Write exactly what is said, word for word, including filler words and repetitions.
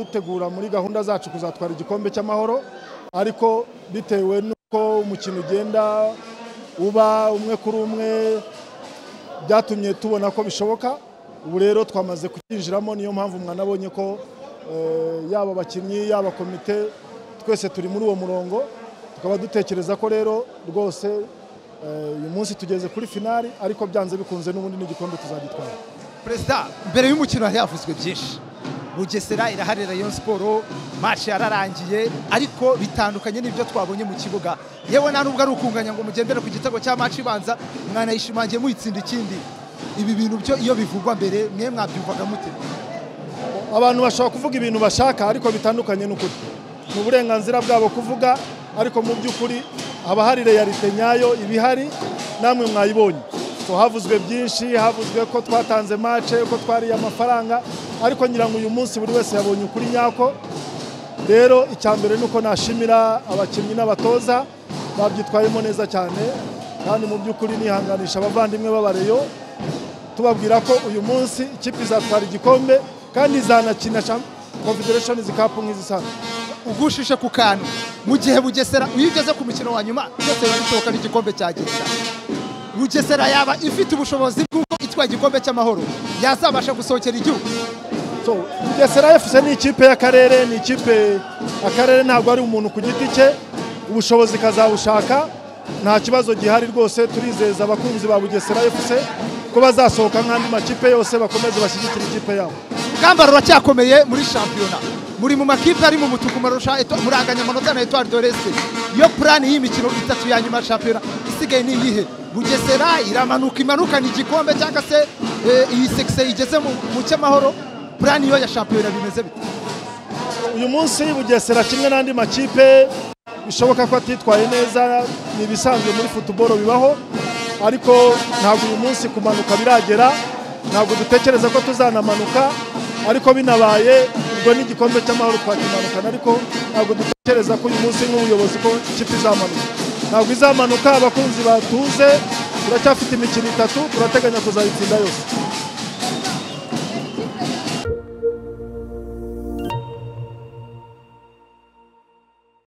dutegura muri gahunda zacu kuzatwara igikombe cy'amahoro, ariko bitewe nuko umukino ugenda uba umwe kuri umwe byatumye tubona ko bishoboka. Ubu rero twamaze kukinjiramo, niyo mpamvu mwanabonye ko yaba abakinnyi yaba komite twese turi muri uwo murongo, tukaba dutekereza ko rero rwose uyu munsi tugeze kuri finali, ariko byanze bikunze n'ubundi n'igikombe tuzagitwara. Perezida, mbere y'umukino yavuzwe byinshi, Bugesera iraharira Rayon Sport, match yararangiye ariko bitandukanye n'ibyo twabonye mu kibuga. Yewe nta nubwo ari ukunganya ngo mugendere ku gitego cya match ibanza mwana yishimangiye muyitsinda ikindi. Ibi bintu byo iyo bivugwa mbere mwe mwabyumvaga mute? Abantu bashobora kuvuga ibintu bashaka ariko bitandukanye n'ukuri. Mu burenganzira bwabo kuvuga, ariko mu by'ukuri haba hari realite nyayo ibihari, namwe mwayibonye. So havuzwe byinshi, havuzwe ko twatanze match, ko twariye amafaranga, ariko ngira ngo uyu munsi buri wese yabonye ukuri nyako. Rero icyambere nuko nashimira abakinnyi n'abatoza babyitwayemo neza cyane, kandi mu by'ukuri nihanganisha abavandimwe b'abareyo tubabwira ko uyu munsi ikipe izatwara igikombe kandi izanakina Confederation Cup nk'izisana. Ugushishe ku kantu mu gihe Bugesera uyigeze ku mukino wa nyuma byose bishoboka n'igikombe cyagenda. Bugesera yaba ifite ubushobozi bw'uko itwaye igikombe cy'amahoro yazabasha gusohokera igihugu. So Bugesera F C ni ikipe y'akarere, ni ikipe akarere ntabwo ari umuntu ku giti cye, ubushobozi kazabushaka, nta kibazo gihari rwose. Turizeza abakunzi ba Bugesera F C ko bazasohoka nk'andi makipe yose bakomeze bashyigikira ikipe yabo. Gamba ruracyakomeye muri shampiyona, muri mu makipe ari mu mutuku marusha muranganya amanota na Etoile de l'Est. Iyo plan y'imikino itatu ya nyuma shampiyona isigaye ni iyihe? Bugesera iramanuka imanukana igikombe cyangwa se iyi sexe igeze mu cy'amahoro? Plan yo ya shampiyona bimeze bite? Uyu munsi Bugesera kimwe n'andi makipe bishoboka ko atitwaye neza, ni bisanzwe muri football bibaho, ariko ntabwo uyu munsi kumanuka biragera, ntabwo dutekereza ko tuzanamanuka, ariko binabaye ubwo n'igikombe cy'amahoro twakimanukana, ariko ntabwo dutekereza ko uyu munsi nk'ubuyobozi ko ikipe izamanuka. Ntabwo izamanuka, abakunzi batuze, turacyafite imikino itatu, turateganya kuzayitsinda yose.